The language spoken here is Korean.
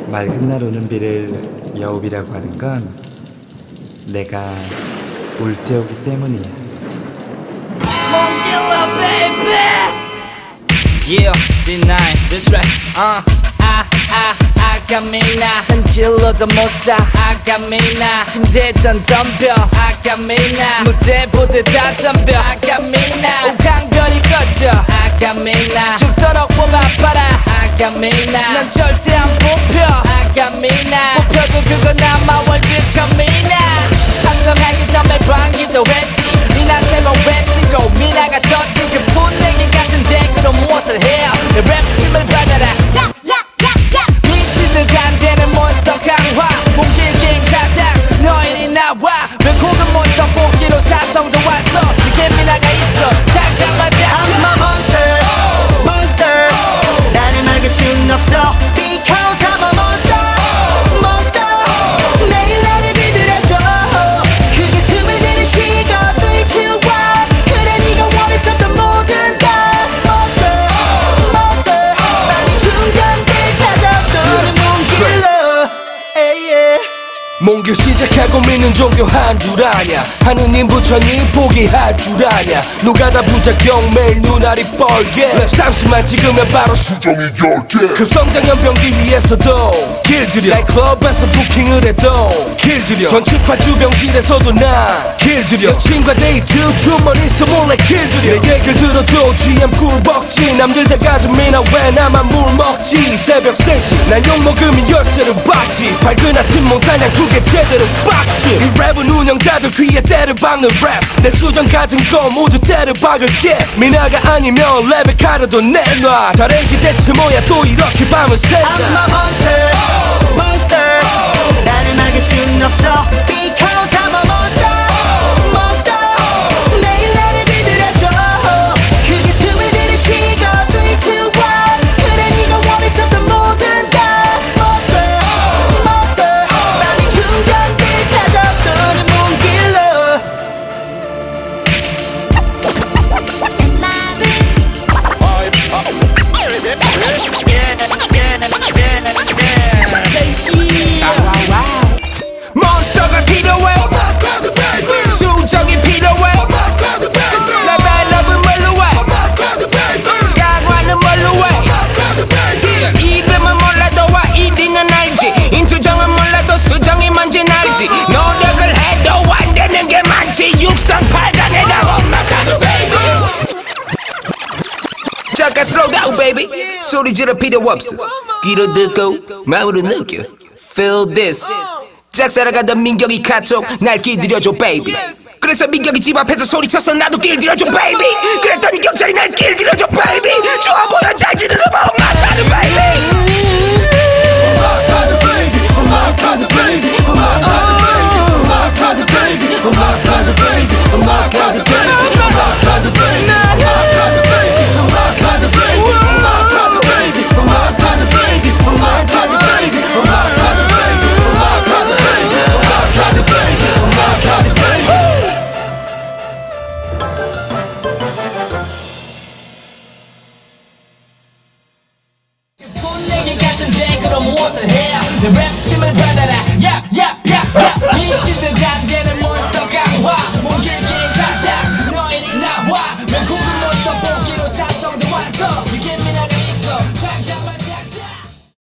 맑은 날 오는 비를 여우비라고 하는 건 내가 올 때 오기 때문이야. 몬길러 baby. Yeah, C9, that's right. 아까미나 흔질러도 못사 아까미나 침대전 덤벼 아까미나 무대 보듯 다 덤벼 아까미나 오강별이 꺼져 아까미나 죽도록 뽑아봐라 아까미나 넌 절대 안 뽑혀 아까미나 뽑혀도 그건 아마 월드컵이나 방송하기 전에 방기도 했지 미나 세번 외치고 미나가 떴지 그 분위기 같은 덱으로 무엇을 해요 내 랩침을 받아라 안 되는 몬스터 강화 몬길 게임 사장 너희는 나와 왜 고급 몬스터 뽑기로 사성도 왔어 그게 미나가 있어 당장 맞아 I'm a monster, monster 나를 막을 순 없어 Because I'm a monster, monster 매일 나를 비들여줘 크게 숨을 들이쉬고 3, 2, 1 그래 네가 원했었던 모든 다 Monster, monster 빨리 중간길 찾아도 몬길 시작하고 믿는 종교 한 줄 아냐 하느님 부처님 포기할 줄 아냐 노가다 부작용 매일 눈알이 뻘게 랩 30만 찍으면 바로 수정이 10개 급성장 연병기 위해서도 길들여 나이클럽에서 부킹을 해도 길들여 전치파 주병실에서도 나 길들여 여친과 데이트 주머니에서 몰래 길들여 내 얘기를 들어도 GM 꿀벅지 남들 다 가진 미나 왜 나만 물 먹지 새벽 3시 난 욕먹으면 열쇠를 받지 밝은 아침 몽타냥 두 개 제대로 빡치 이 랩은 운영자들 귀에 때를 박는 랩 내 수정 가진 거 모두 때를 박을게 미나가 아니면 랩에 가려도 내놔 다른 대체 뭐야 또 이렇게 밤을 샌다 I'm a monster, monster 나를 막을 순 없어 Because I'm a monster, monster 매일 나를 비들여줘 크게 숨을 들이쉬고 3, 2, 1 그래 네가 원했었던 모든 다 Monster, monster 빨리 중간길 찾아오는 몬길러 몬스터가 필요해 수정이 필요해 레벨업은 뭘로 해 강화는 뭘로 해 이름은 몰라도 와 1위는 알지 임수정은 몰라도 수정이 뭔진 알지 노력을 해도 안 되는 게 많지 육성 8강에 나와 마카도 베이비 잠깐 slow down baby 소리 지를 필요 없어 귀로 듣고 마음으로 느껴 Feel this 짝사랑 가던 민경이 카톡 날 길들여줘 baby 그래서 민경이 집 앞에서 소리쳤어 나도 길들여줘 baby 그랬더니 경찰이 날 길들여줘 baby 좋아 보여 잘 지내는 마음 막하는 baby 막하는 baby 막하는 baby 막하는 baby 막하는 baby 막하는 baby 막하는 baby 막하는 baby 막하는 baby 막하는 baby 막하는 baby 막하는 baby 막하는 baby 막하는 baby 분위기 같은 덱으로 무엇을 해요 내 랩침을 받아라 야 미친 듯